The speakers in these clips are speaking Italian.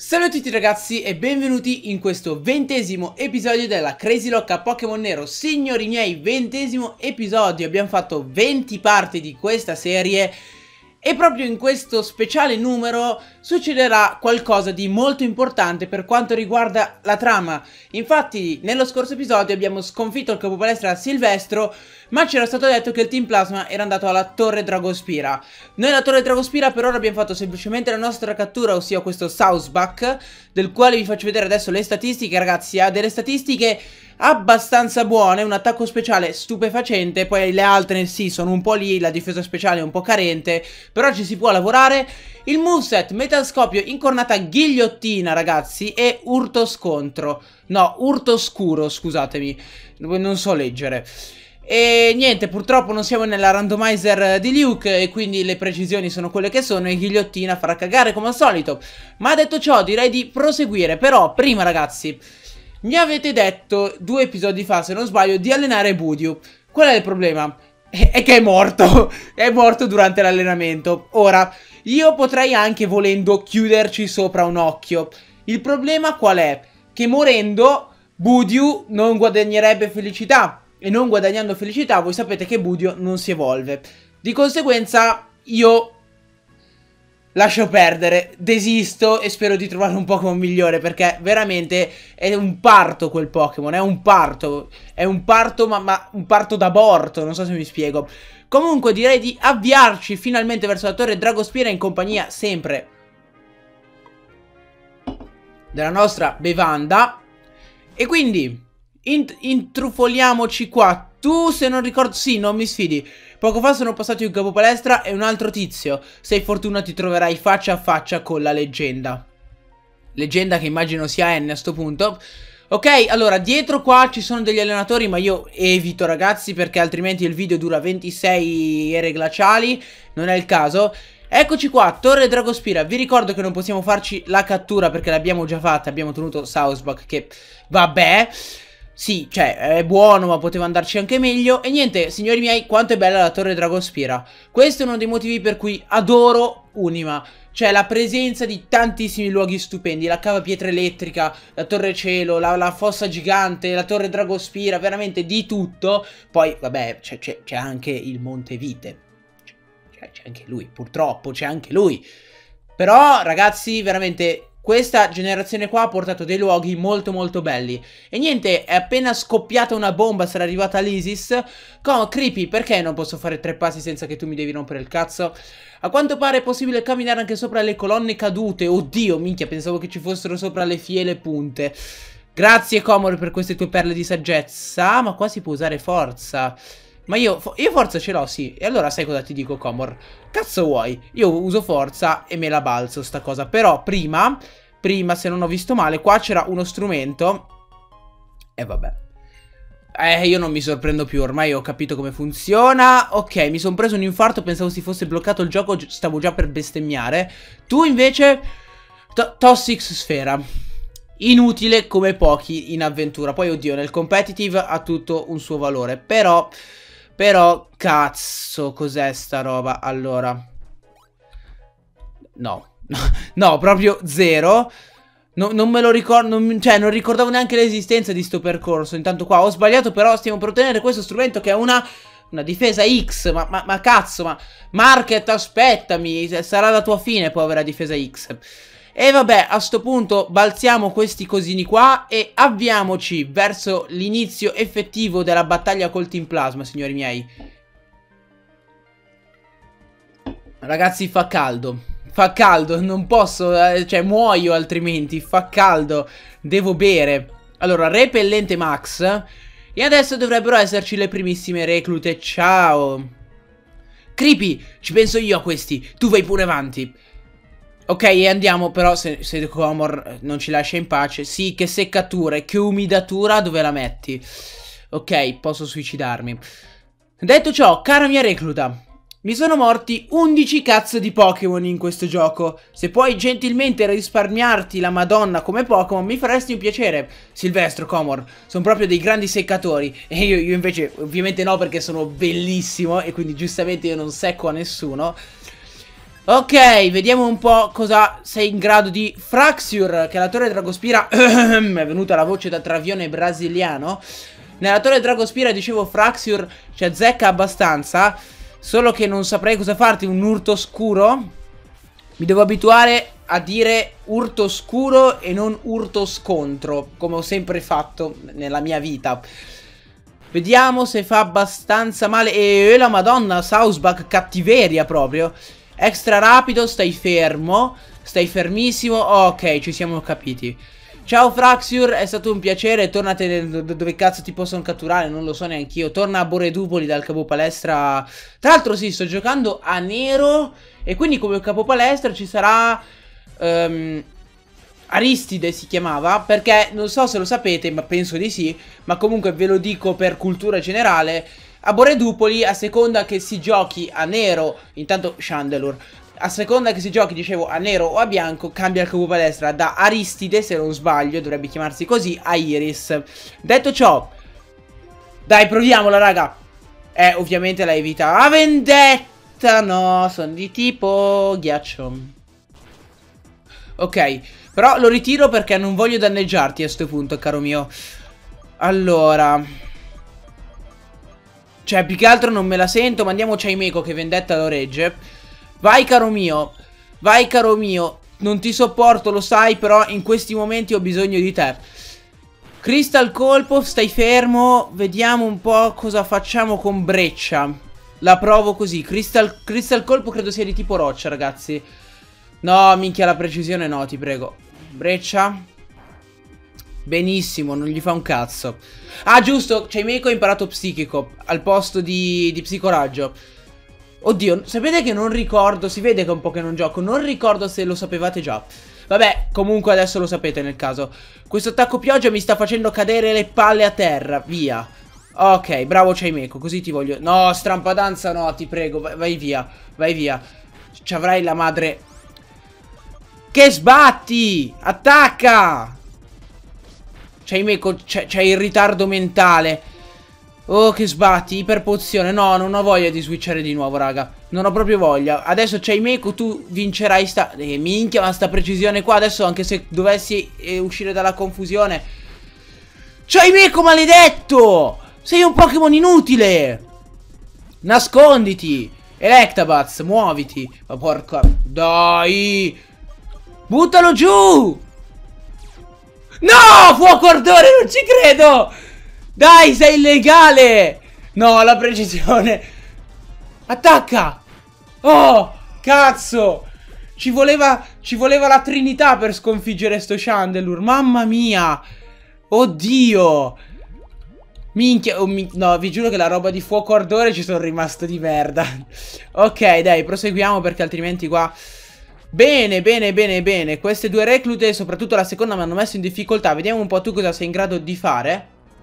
Salve a tutti ragazzi e benvenuti in questo 20° episodio della Crazy Lock a Pokémon Nero. Signori miei, 20° episodio, abbiamo fatto 20 parti di questa serie e proprio in questo speciale numero succederà qualcosa di molto importante per quanto riguarda la trama. Infatti nello scorso episodio abbiamo sconfitto il capo palestra Silvestro, ma ci era stato detto che il Team Plasma era andato alla Torre Dragospira. Noi alla Torre Dragospira per ora abbiamo fatto semplicemente la nostra cattura, ossia questo Southbuck, del quale vi faccio vedere adesso le statistiche. Ragazzi, ha delle statistiche abbastanza buone, un attacco speciale stupefacente, poi le altre sì sono un po' lì, la difesa speciale è un po' carente, però ci si può lavorare. Il moveset Metalscopio, Incornata Ghigliottina ragazzi, e Urto Scontro, no, Urto Scuro, scusatemi, non so leggere. E niente, purtroppo non siamo nella randomizer di Luke e quindi le precisioni sono quelle che sono e Ghigliottina farà cagare come al solito. Ma detto ciò direi di proseguire, però prima ragazzi mi avete detto 2 episodi fa, se non sbaglio, di allenare Budew. Qual è il problema? È che è morto. È morto durante l'allenamento. Ora, io potrei anche volendo chiuderci sopra un occhio. Il problema qual è? Che morendo Budew non guadagnerebbe felicità. E non guadagnando felicità voi sapete che Budew non si evolve. Di conseguenza io lascio perdere, desisto e spero di trovare un Pokémon migliore, perché veramente è un parto quel Pokémon, è un parto ma un parto d'aborto, non so se mi spiego. Comunque direi di avviarci finalmente verso la Torre Dragospira in compagnia sempre della nostra bevanda. E quindi intrufoliamoci qua. Tu, se non ricordo, sì, non mi sfidi, poco fa sono passati un capo palestra e un altro tizio. Sei fortunato ti troverai faccia a faccia con la leggenda. Leggenda che immagino sia N a sto punto. Ok, allora dietro qua ci sono degli allenatori, ma io evito ragazzi, perché altrimenti il video dura 26 ere glaciali. Non è il caso. Eccoci qua, Torre Dragospira. Vi ricordo che non possiamo farci la cattura perché l'abbiamo già fatta. Abbiamo tenuto Southbuck, che vabbè, sì, cioè, è buono, ma poteva andarci anche meglio. E niente, signori miei, quanto è bella la Torre Dragospira. Questo è uno dei motivi per cui adoro Unima. Cioè, la presenza di tantissimi luoghi stupendi. La cava pietra elettrica, la Torre Cielo, la fossa gigante, la Torre Dragospira, veramente di tutto. Poi, vabbè, c'è anche il Monte Vite. C'è anche lui, purtroppo, c'è anche lui. Però, ragazzi, veramente questa generazione qua ha portato dei luoghi molto molto belli. E niente, è appena scoppiata una bomba, sarà arrivata l'Isis. Creepy, perché non posso fare 3 passi senza che tu mi devi rompere il cazzo? A quanto pare è possibile camminare anche sopra le colonne cadute. Oddio, minchia, pensavo che ci fossero sopra le fiele punte. Grazie Comor per queste tue perle di saggezza. Ma qua si può usare forza. Ma io forza ce l'ho, sì. E allora sai cosa ti dico, Comor? Cazzo vuoi? Io uso forza e me la balzo sta cosa. Però prima, se non ho visto male, qua c'era uno strumento. E vabbè. Io non mi sorprendo più, ormai ho capito come funziona. Ok, mi sono preso un infarto, pensavo si fosse bloccato il gioco, stavo già per bestemmiare. Tu invece, Toxic Sfera. Inutile come pochi in avventura. Poi oddio, nel competitive ha tutto un suo valore. Però, cazzo, cos'è sta roba? Allora, no, proprio zero. Non me lo ricordo, cioè non ricordavo neanche l'esistenza di sto percorso. Intanto qua ho sbagliato, però stiamo per ottenere questo strumento che è una difesa X. Ma cazzo, ma Market, aspettami, sarà la tua fine, povera difesa X. E vabbè, a sto punto balziamo questi cosini qua e avviamoci verso l'inizio effettivo della battaglia col Team Plasma, signori miei. Ragazzi, fa caldo, non posso, cioè muoio altrimenti, fa caldo, devo bere. Allora, repellente max. E adesso dovrebbero esserci le primissime reclute, ciao. Creepy, ci penso io a questi, tu vai pure avanti. Ok, e andiamo, però se Comor non ci lascia in pace. Sì, che seccatura e che umidatura, dove la metti? Ok, posso suicidarmi. Detto ciò, cara mia recluta, mi sono morti 11 cazzo di Pokémon in questo gioco. Se puoi gentilmente risparmiarti la Madonna come Pokémon, mi faresti un piacere. Silvestro, Comor, sono proprio dei grandi seccatori. E io invece, ovviamente no, perché sono bellissimo e quindi giustamente io non secco a nessuno. Ok, vediamo un po' cosa sei in grado di. Fraxure, che è la torre Dragospira. Mi è venuta la voce da travione brasiliano. Nella torre Dragospira, dicevo, Fraxure ci azzecca abbastanza. Solo che non saprei cosa farti, un urto scuro. Mi devo abituare a dire urto scuro e non urto scontro, come ho sempre fatto nella mia vita. Vediamo se fa abbastanza male. E la madonna, Sausbach, cattiveria proprio. Extra rapido, stai fermo. Stai fermissimo. Ok, ci siamo capiti. Ciao Fraxure, è stato un piacere. Tornate dove cazzo ti possono catturare, non lo so neanch'io. Torna a Boredupoli dal capo palestra. Tra l'altro sì, sto giocando a nero. E quindi come capo palestra ci sarà Aristide si chiamava. Perché non so se lo sapete, ma penso di sì. Ma comunque ve lo dico per cultura generale. A Boredupoli, a seconda che si giochi a nero, intanto Chandelure, a seconda che si giochi, dicevo, a nero o a bianco, cambia il capo palestra da Aristide, se non sbaglio, dovrebbe chiamarsi così, a Iris. Detto ciò, dai, proviamola, raga. Ovviamente la evita. A vendetta, no, sono di tipo ghiaccio. Ok, però lo ritiro perché non voglio danneggiarti a questo punto, caro mio. Allora... Cioè, più che altro non me la sento. Mandiamo Chaimeko che vendetta lo regge. Vai, caro mio. Vai, caro mio. Non ti sopporto, lo sai, però in questi momenti ho bisogno di te. Crystal colpo, stai fermo. Vediamo un po' cosa facciamo con Breccia. La provo così. Crystal colpo credo sia di tipo roccia, ragazzi. No, minchia, la precisione no, ti prego. Breccia. Benissimo, non gli fa un cazzo. Ah, giusto, Chaimeko ha imparato psichico al posto di psicoraggio. Oddio, sapete che non ricordo. Si vede che è un po' che non gioco. Non ricordo se lo sapevate già. Vabbè, comunque adesso lo sapete nel caso. Questo attacco pioggia mi sta facendo cadere le palle a terra. Via. Ok, bravo Chaimeko, così ti voglio. No, strampadanza no, ti prego. Vai via, vai via. Ci avrai la madre. Che sbatti! Attacca! Chaimeko, c'hai il ritardo mentale. Oh, che sbatti, iperpozione. No, non ho voglia di switchare di nuovo, raga. Non ho proprio voglia. Adesso Chaimeko, tu vincerai sta... minchia, ma sta precisione qua. Adesso, anche se dovessi uscire dalla confusione. Chaimeko, maledetto! Sei un Pokémon inutile! Nasconditi! Electabuzz, muoviti! Ma porca... Dai! Buttalo giù! No! Fuoco ardore, non ci credo! Dai, sei illegale! No, la precisione. Attacca! Oh, cazzo! Ci voleva la Trinità per sconfiggere sto Chandelure. Mamma mia! Oddio! Minchia, no, vi giuro che la roba di fuoco ardore ci sono rimasto di merda. Ok, dai, proseguiamo perché altrimenti qua... Bene, bene, bene, bene. Queste due reclute, soprattutto la seconda, mi hanno messo in difficoltà. Vediamo un po' tu cosa sei in grado di fare.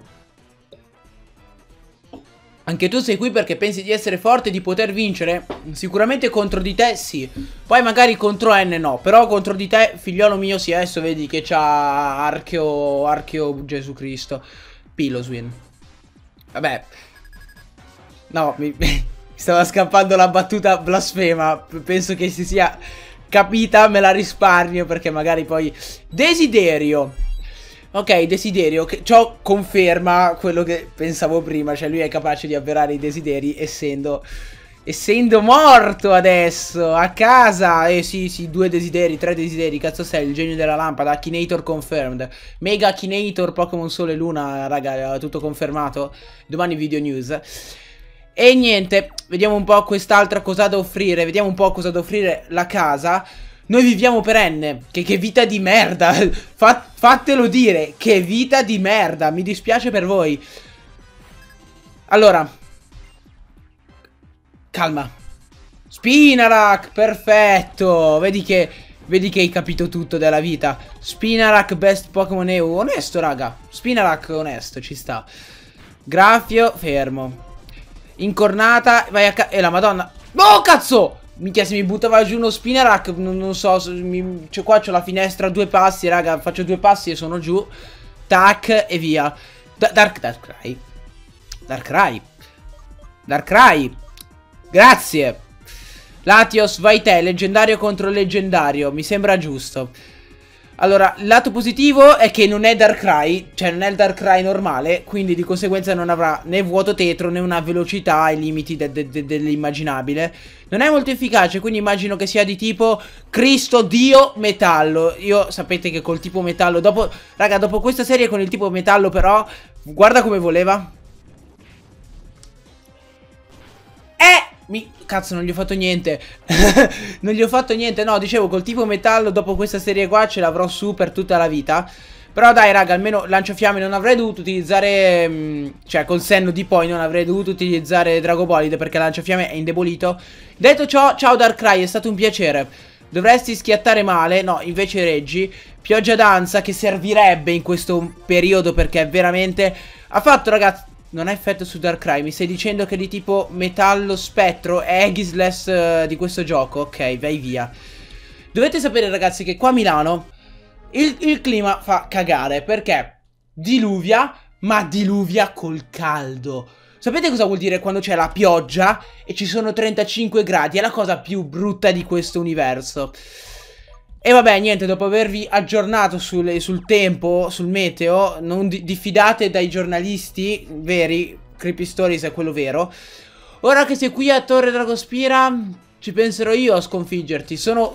Anche tu sei qui perché pensi di essere forte e di poter vincere? Sicuramente contro di te sì. Poi magari contro N no. Però contro di te, figliolo mio, sì, adesso vedi che c'ha Archeo Gesù Cristo. Piloswin. Vabbè. No, mi stava scappando la battuta blasfema. Penso che si sia capita, me la risparmio perché magari poi... Desiderio. Ok, Desiderio, che ciò conferma quello che pensavo prima. Cioè lui è capace di avverare i desideri essendo morto adesso, a casa. Sì, 2 desideri, 3 desideri. Cazzo sei, il genio della lampada. Akinator confirmed. Mega Akinator, Pokémon Sole e Luna, raga, tutto confermato. Domani video news. E niente, vediamo un po' quest'altra cosa da offrire. Vediamo un po' cosa da offrire la casa. Noi viviamo per N. Che vita di merda. Fatelo dire. Che vita di merda. Mi dispiace per voi. Allora. Calma. Spinarak. Perfetto. Vedi che hai capito tutto della vita. Spinarak best Pokémon EU. Onesto, raga. Spinarak onesto. Ci sta. Grafio. Fermo. Incornata. Vai a e la madonna. Oh, cazzo. Minchia, se mi buttava giù uno Spinarak, non so, cioè qua c'ho la finestra a 2 passi, raga, faccio 2 passi e sono giù. Tac, e via. Darkrai. Darkrai. Grazie. Latios, vai te, leggendario contro leggendario, mi sembra giusto. Allora, il lato positivo è che non è Darkrai, cioè non è il Darkrai normale, quindi di conseguenza non avrà né vuoto tetro né una velocità ai limiti dell'immaginabile. Non è molto efficace, quindi immagino che sia di tipo Cristo Dio Metallo. Io sapete che col tipo Metallo, raga, dopo questa serie con il tipo Metallo però, guarda come voleva. Cazzo, non gli ho fatto niente. Non gli ho fatto niente. No, dicevo, col tipo metallo dopo questa serie qua ce l'avrò su per tutta la vita. Però dai, raga, almeno lanciafiamme non avrei dovuto utilizzare... cioè, col senno di poi non avrei dovuto utilizzare Dragobolide perché lanciafiamme è indebolito. Detto ciò, ciao Darkrai, è stato un piacere. Dovresti schiattare male. No, invece reggi. Pioggia danza che servirebbe in questo periodo perché veramente... ha fatto, ragazzi... non ha effetto su Darkrai. Mi stai dicendo che è di tipo metallo spettro è Aegislash di questo gioco? Ok, vai via. Dovete sapere, ragazzi, che qua a Milano il clima fa cagare perché diluvia, ma diluvia col caldo. Sapete cosa vuol dire quando c'è la pioggia e ci sono 35 gradi? È la cosa più brutta di questo universo. E vabbè, niente, dopo avervi aggiornato sul tempo, sul meteo, non diffidate dai giornalisti veri, Creepy Stories è quello vero. Ora che sei qui a Torre Dragospira, ci penserò io a sconfiggerti. Sono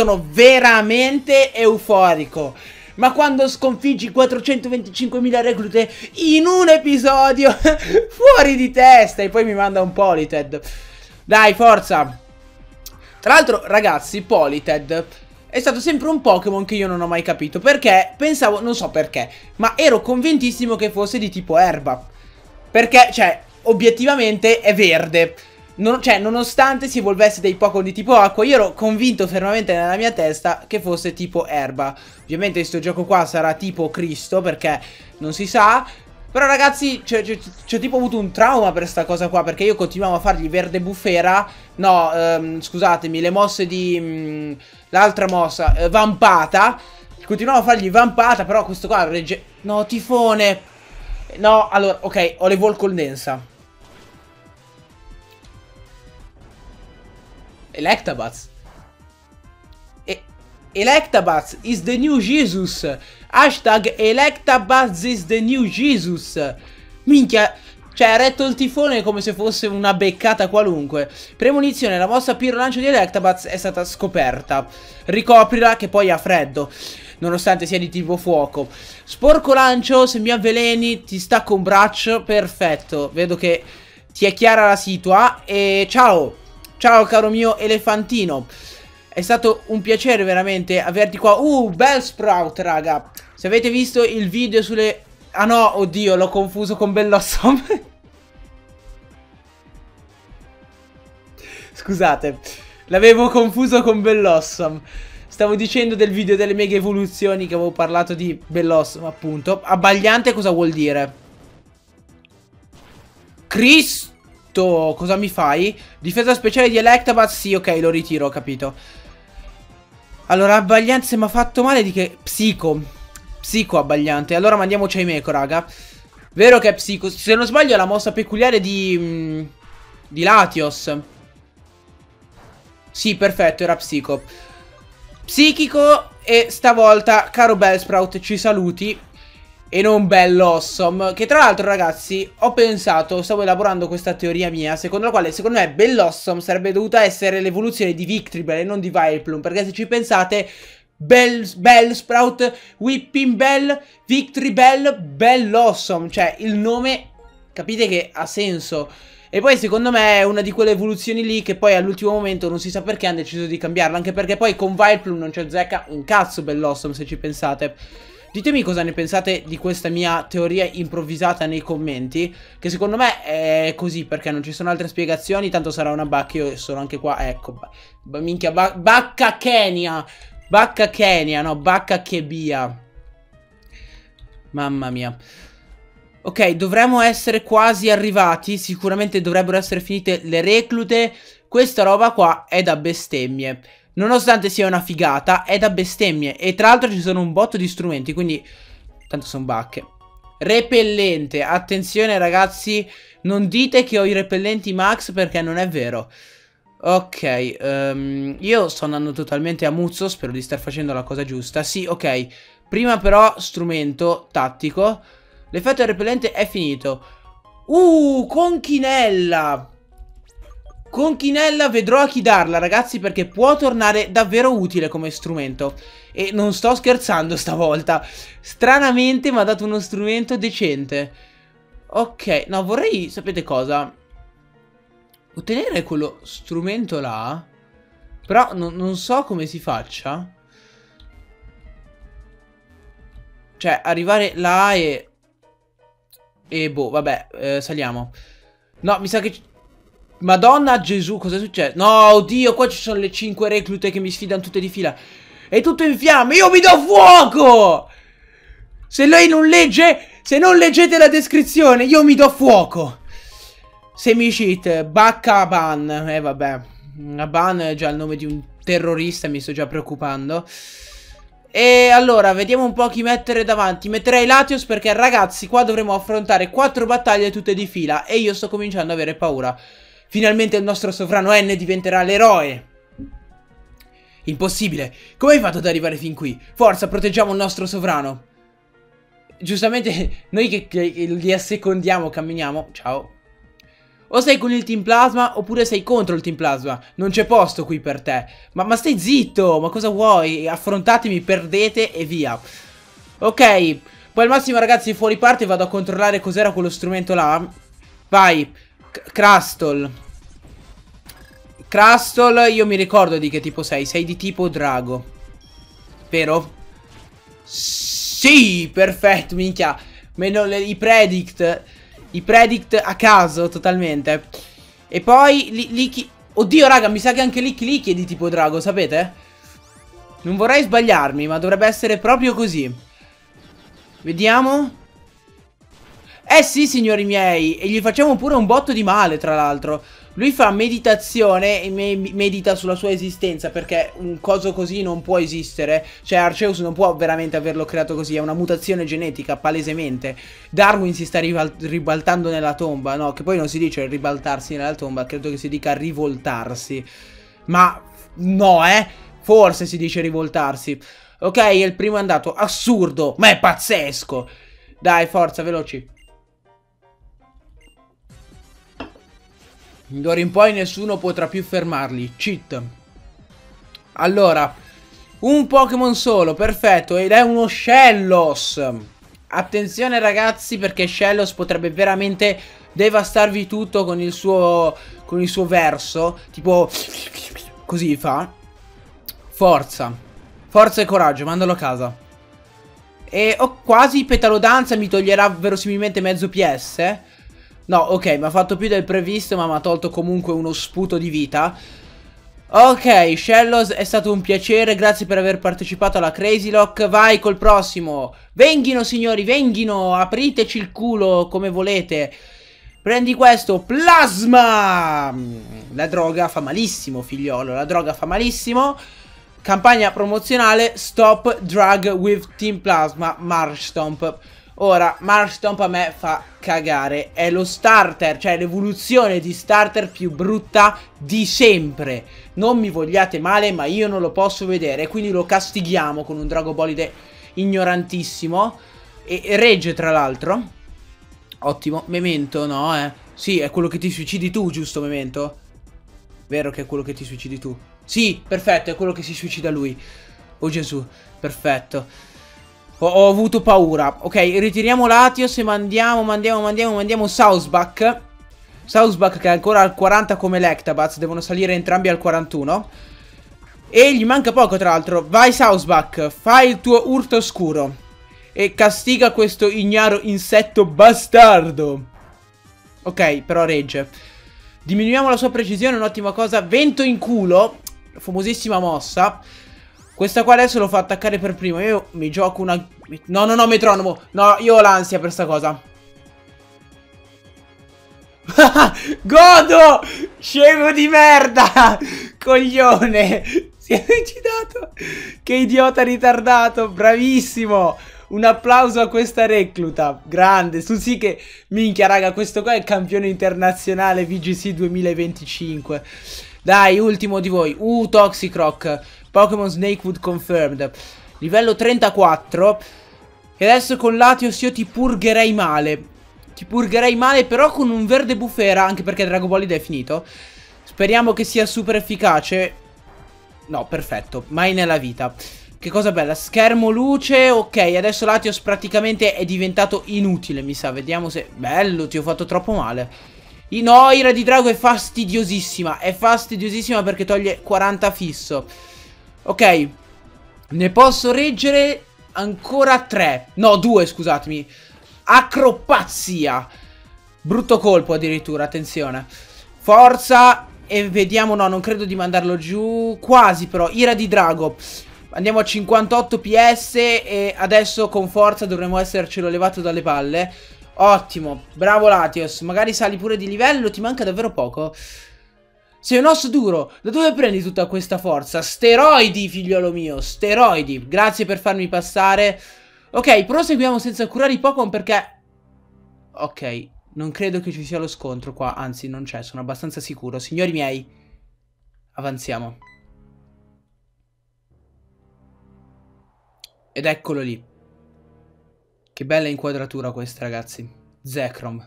veramente euforico. Ma quando sconfiggi 425.000 reclute in un episodio, fuori di testa, e poi mi manda un Polited. Dai, forza. Tra l'altro, ragazzi, Polited... è stato sempre un Pokémon che io non ho mai capito. Perché pensavo, non so perché, ma ero convintissimo che fosse di tipo erba. Perché, cioè, obiettivamente è verde. Cioè, nonostante si evolvesse dei Pokémon di tipo acqua, io ero convinto fermamente nella mia testa che fosse tipo erba. Ovviamente questo gioco qua sarà tipo Cristo, perché non si sa. Però ragazzi, c'ho tipo avuto un trauma per sta cosa qua, perché io continuavo a fargli verde bufera. No, scusatemi, le mosse di... l'altra mossa, vampata. Continuavo a fargli vampata, però questo qua regge... no, tifone. No, allora, ok, ho le Volcol Densa. Electabuzz. Electabuzz is the new Jesus. Hashtag Electabuzz is the new Jesus. Minchia. Cioè ha retto il tifone come se fosse una beccata qualunque. Premonizione, la mossa Pyro lancio di Electabuzz è stata scoperta. Ricoprila che poi ha freddo, nonostante sia di tipo fuoco. Sporco lancio, se mi avveleni ti stacco un braccio. Perfetto, vedo che ti è chiara la situa. E ciao. Ciao caro mio elefantino. È stato un piacere veramente averti qua. Bellsprout, raga. Se avete visto il video sulle... ah no, oddio, l'ho confuso con Bellossom. Scusate, l'avevo confuso con Bellossom. Stavo dicendo del video delle mega evoluzioni che avevo parlato di Bellossom, appunto. Abbagliante cosa vuol dire? Cristo, cosa mi fai? Difesa speciale di Electabuzz, sì, ok, lo ritiro, ho capito. Allora, abbagliante, se mi ha fatto male di che... Psico abbagliante. Allora mandiamoci ai Meco, raga. Vero che è Psico. Se non sbaglio è la mossa peculiare di Latios. Sì, perfetto, era Psico. Psichico. E stavolta, caro Bellsprout, ci saluti. E non Bellossom. Che tra l'altro, ragazzi, ho pensato, stavo elaborando questa teoria mia, secondo la quale, secondo me, Bellossom sarebbe dovuta essere l'evoluzione di Victreebel e non di Vileplume. Perché se ci pensate... Bellsprout, Whipping Bell, Victreebel, Bellossom. Cioè il nome, capite che ha senso. E poi secondo me è una di quelle evoluzioni lì che poi all'ultimo momento non si sa perché hanno deciso di cambiarla. Anche perché poi con Vileplume non c'è zecca un cazzo Bellossom, se ci pensate. Ditemi cosa ne pensate di questa mia teoria improvvisata nei commenti, che secondo me è così perché non ci sono altre spiegazioni. Tanto sarà una bacca, io sono anche qua. Ecco, minchia, bacca Kenya. Bacca Kenya, no, Bacca Kebia. Mamma mia. Ok, dovremmo essere quasi arrivati. Sicuramente dovrebbero essere finite le reclute. Questa roba qua è da bestemmie. Nonostante sia una figata, è da bestemmie. E tra l'altro ci sono un botto di strumenti, quindi... tanto sono bacche. Repellente, attenzione ragazzi. Non dite che ho i repellenti max perché non è vero. Ok, io sto andando totalmente a muzzo, spero di star facendo la cosa giusta. Sì, ok. Prima però strumento tattico. L'effetto repellente è finito. Conchinella! Conchinella vedrò a chi darla, ragazzi, perché può tornare davvero utile come strumento. E non sto scherzando stavolta. Stranamente mi ha dato uno strumento decente. Ok, no, vorrei, sapete cosa? Ottenere quello strumento là. Però non so come si faccia. Cioè, arrivare là e boh, vabbè, saliamo. No, mi sa che... Madonna Gesù, cosa è successo? No, oddio, qua ci sono le 5 reclute che mi sfidano tutte di fila. È tutto in fiamme, io mi do fuoco! Se lei non legge, se non leggete la descrizione, io mi do fuoco. Semi-cheat, Bacca Ban. Vabbè, Ban è già il nome di un terrorista, mi sto già preoccupando. E allora, vediamo un po' chi mettere davanti. Metterei Latios perché, ragazzi, qua dovremo affrontare 4 battaglie tutte di fila e io sto cominciando ad avere paura. Finalmente il nostro sovrano N diventerà l'eroe. Impossibile. Come hai fatto ad arrivare fin qui? Forza, proteggiamo il nostro sovrano. Giustamente, noi che li assecondiamo, camminiamo. Ciao. O sei con il Team Plasma oppure sei contro il Team Plasma. Non c'è posto qui per te. Ma stai zitto, ma cosa vuoi? Affrontatemi, perdete e via. Ok, poi al massimo, ragazzi, fuori parte vado a controllare cos'era quello strumento là. Vai, Crustle. Crustle, io mi ricordo di che tipo sei. Sei di tipo drago, vero? Sì, perfetto, minchia. Meno i predict. I predict a caso, totalmente. E poi Licky. Oddio, raga, mi sa che anche Licky è di tipo drago, sapete? Non vorrei sbagliarmi, ma dovrebbe essere proprio così. Vediamo. Eh sì, signori miei. E gli facciamo pure un botto di male, tra l'altro. Lui fa meditazione e medita sulla sua esistenza, perché un coso così non può esistere. Cioè Arceus non può veramente averlo creato così, è una mutazione genetica, palesemente. Darwin si sta ribaltando nella tomba. No, che poi non si dice ribaltarsi nella tomba, credo che si dica rivoltarsi. Ma no, forse si dice rivoltarsi. Ok, il primo è andato. Assurdo, ma è pazzesco. Dai, forza, veloci. D'ora in poi nessuno potrà più fermarli. Cheat. Allora, un Pokémon solo, perfetto. Ed è uno Shellos. Attenzione, ragazzi, perché Shellos potrebbe veramente devastarvi tutto con il suo verso. Tipo, così fa. Forza. Forza e coraggio, mandalo a casa. E quasi Petalodanza mi toglierà verosimilmente mezzo PS. No, ok, mi ha fatto più del previsto, ma mi ha tolto comunque uno sputo di vita. Ok, Shellos, è stato un piacere, grazie per aver partecipato alla Crazy Lock. Vai col prossimo. Venghino, signori, venghino, apriteci il culo come volete. Prendi questo, Plasma. La droga fa malissimo, figliolo, la droga fa malissimo. Campagna promozionale, Stop Drug with Team Plasma, Marshtomp. Ora, Marshtomp a me fa cagare. È lo starter, cioè l'evoluzione di starter più brutta di sempre. Non mi vogliate male, ma io non lo posso vedere. Quindi lo castighiamo con un Dragobolide ignorantissimo. E regge, tra l'altro. Ottimo. Memento, no, Sì, è quello che ti suicidi tu, giusto, Memento? Vero che è quello che ti suicidi tu? Sì, perfetto, è quello che si suicida lui. Oh Gesù, perfetto. Ho avuto paura. Ok, ritiriamo Latios e mandiamo Sawsbuck. Sawsbuck che è ancora al 40 come Electabuzz. Devono salire entrambi al 41. E gli manca poco, tra l'altro. Vai Sawsbuck, fai il tuo urto oscuro e castiga questo ignaro insetto bastardo. Ok, però regge. Diminuiamo la sua precisione, un'ottima cosa. Vento in culo, famosissima mossa. Questa qua adesso lo fa attaccare per primo. Io mi gioco una... No, metronomo. No, io ho l'ansia per sta cosa. Godo! Scemo di merda! Coglione! Si è suicidato! Che idiota ritardato! Bravissimo! Un applauso a questa recluta. Grande. Su sì che... Minchia, raga, questo qua è il campione internazionale VGC 2025. Dai, ultimo di voi. Toxicroak. Pokémon Snakewood confirmed. Livello 34. E adesso con Latios io ti purgherei male. Ti purgherei male, però con un verde bufera, anche perché Dragon Ball è finito. Speriamo che sia super efficace. No, perfetto. Mai nella vita. Che cosa bella. Schermo luce. Ok, adesso Latios praticamente è diventato inutile, mi sa. Vediamo se... Bello, ti ho fatto troppo male. No, Ira di Drago è fastidiosissima. È fastidiosissima perché toglie 40 fisso. Ok. Ne posso reggere ancora 3. No, 2, scusatemi. Acropazzia. Brutto colpo addirittura, attenzione. Forza. E vediamo, no, non credo di mandarlo giù. Quasi però, Ira di Drago. Andiamo a 58 PS e adesso con forza dovremmo essercelo levato dalle palle. Ottimo, bravo Latios. Magari sali pure di livello, ti manca davvero poco. Sei un osso duro, da dove prendi tutta questa forza? Steroidi, figliolo mio, steroidi. Grazie per farmi passare. Ok, proseguiamo senza curare i Pokémon perché... Ok, non credo che ci sia lo scontro qua, anzi non c'è, sono abbastanza sicuro. Signori miei, avanziamo. Ed eccolo lì. Che bella inquadratura questa, ragazzi. Zekrom.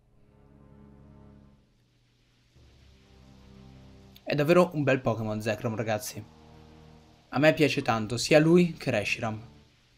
È davvero un bel Pokémon Zekrom, ragazzi. A me piace tanto, sia lui che Reshiram.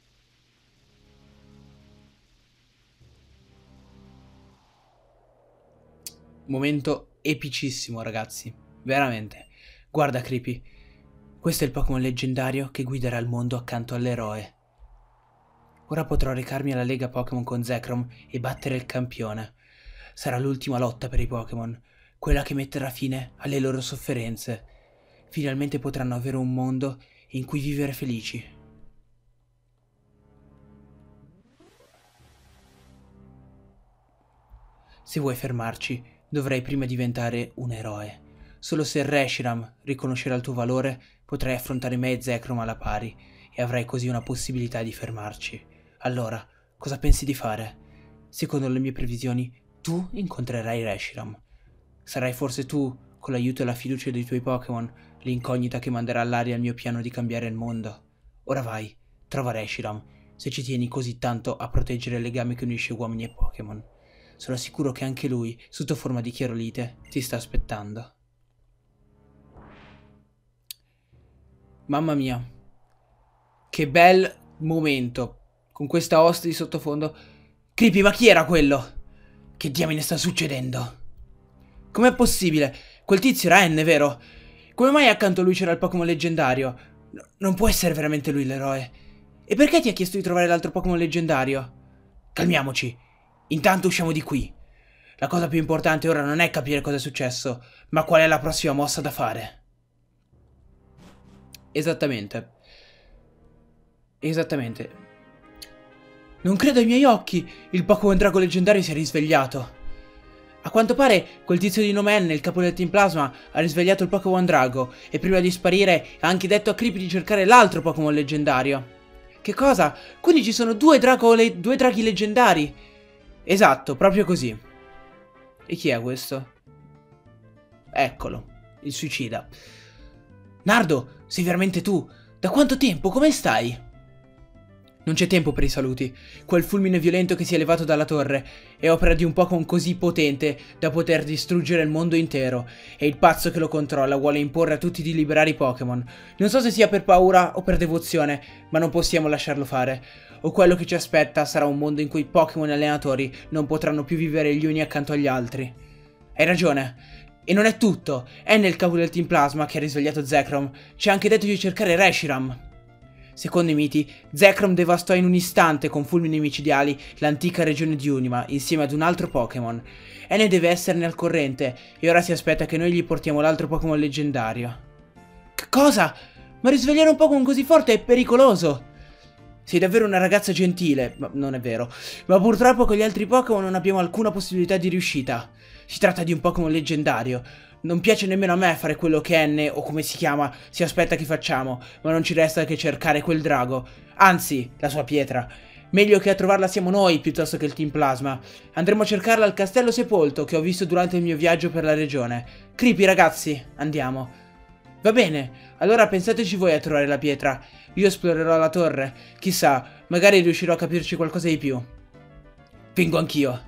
Momento epicissimo, ragazzi. Veramente. Guarda, Creepy. Questo è il Pokémon leggendario che guiderà il mondo accanto all'eroe. Ora potrò recarmi alla Lega Pokémon con Zekrom e battere il campione. Sarà l'ultima lotta per i Pokémon, quella che metterà fine alle loro sofferenze. Finalmente potranno avere un mondo in cui vivere felici. Se vuoi fermarci, dovrai prima diventare un eroe. Solo se Reshiram riconoscerà il tuo valore, potrai affrontare me e Zekrom alla pari e avrai così una possibilità di fermarci. Allora, cosa pensi di fare? Secondo le mie previsioni, tu incontrerai Reshiram. Sarai forse tu, con l'aiuto e la fiducia dei tuoi Pokémon, l'incognita che manderà all'aria il mio piano di cambiare il mondo. Ora vai, trova Reshiram, se ci tieni così tanto a proteggere il legame che unisce uomini e Pokémon. Sono sicuro che anche lui, sotto forma di Chiarolite, ti sta aspettando. Mamma mia. Che bel momento. Con questa host di sottofondo. Creepy, ma chi era quello? Che diamine sta succedendo? Com'è possibile? Quel tizio era N, vero? Come mai accanto a lui c'era il Pokémon leggendario? Non può essere veramente lui l'eroe. E perché ti ha chiesto di trovare l'altro Pokémon leggendario? Calmiamoci. Intanto usciamo di qui. La cosa più importante ora non è capire cosa è successo, ma qual è la prossima mossa da fare. Esattamente. Esattamente. Non credo ai miei occhi! Il Pokémon Drago leggendario si è risvegliato. A quanto pare, quel tizio di nome N, il capo del Team Plasma, ha risvegliato il Pokémon Drago e prima di sparire ha anche detto a Creepy di cercare l'altro Pokémon leggendario. Che cosa? Quindi ci sono due draghi leggendari? Esatto, proprio così. E chi è questo? Eccolo, il suicida. Nardo, sei veramente tu? Da quanto tempo? Come stai? Non c'è tempo per i saluti. Quel fulmine violento che si è levato dalla torre è opera di un Pokémon così potente da poter distruggere il mondo intero. E il pazzo che lo controlla vuole imporre a tutti di liberare i Pokémon. Non so se sia per paura o per devozione, ma non possiamo lasciarlo fare. O quello che ci aspetta sarà un mondo in cui i Pokémon allenatori non potranno più vivere gli uni accanto agli altri. Hai ragione. E non è tutto. È nel capo del Team Plasma che ha risvegliato Zekrom. Ci ha anche detto di cercare Reshiram. Secondo i miti, Zekrom devastò in un istante con fulmini micidiali l'antica regione di Unima insieme ad un altro Pokémon. E ne deve esserne al corrente e ora si aspetta che noi gli portiamo l'altro Pokémon leggendario. Cosa? Ma risvegliare un Pokémon così forte è pericoloso! Sei davvero una ragazza gentile, ma non è vero. Ma purtroppo con gli altri Pokémon non abbiamo alcuna possibilità di riuscita. Si tratta di un Pokémon leggendario. Non piace nemmeno a me fare quello che N, o come si chiama, si aspetta che facciamo, ma non ci resta che cercare quel drago. Anzi, la sua pietra. Meglio che a trovarla siamo noi piuttosto che il Team Plasma. Andremo a cercarla al castello sepolto che ho visto durante il mio viaggio per la regione. Creepy ragazzi, andiamo. Va bene, allora pensateci voi a trovare la pietra. Io esplorerò la torre. Chissà, magari riuscirò a capirci qualcosa di più. Vengo anch'io.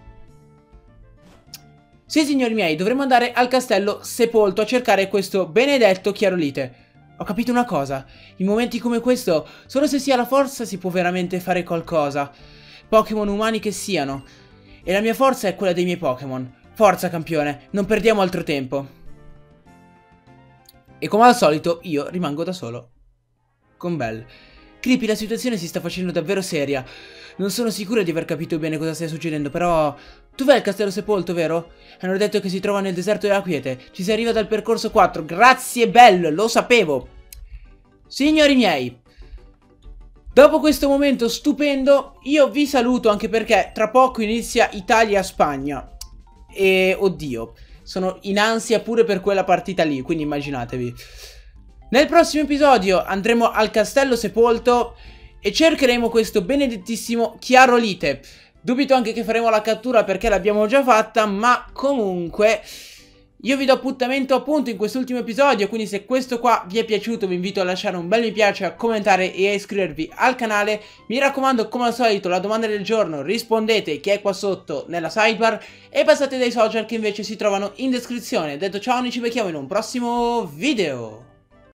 Sì, signori miei, dovremmo andare al castello sepolto a cercare questo benedetto chiarolite. Ho capito una cosa. In momenti come questo, solo se si ha la forza si può veramente fare qualcosa. Pokémon umani che siano. E la mia forza è quella dei miei Pokémon. Forza, campione, non perdiamo altro tempo. E come al solito, io rimango da solo con Belle. Creepy, la situazione si sta facendo davvero seria. Non sono sicuro di aver capito bene cosa stia succedendo, però... Tu vai al castello sepolto, vero? Hanno detto che si trova nel deserto della quiete. Ci si arriva dal percorso 4. Grazie, Belle, lo sapevo. Signori miei, dopo questo momento stupendo, io vi saluto anche perché tra poco inizia Italia-Spagna. E, oddio, sono in ansia pure per quella partita lì, quindi immaginatevi. Nel prossimo episodio andremo al castello sepolto e cercheremo questo benedettissimo chiarolite. Dubito anche che faremo la cattura perché l'abbiamo già fatta, ma comunque io vi do appuntamento appunto in quest'ultimo episodio, quindi se questo qua vi è piaciuto vi invito a lasciare un bel mi piace, a commentare e a iscrivervi al canale. Mi raccomando, come al solito, la domanda del giorno rispondete che è qua sotto nella sidebar e passate dai social che invece si trovano in descrizione. Detto ciao, noi ci becchiamo in un prossimo video.